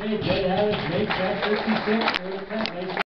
Jed Harris makes that 56 for the Tech.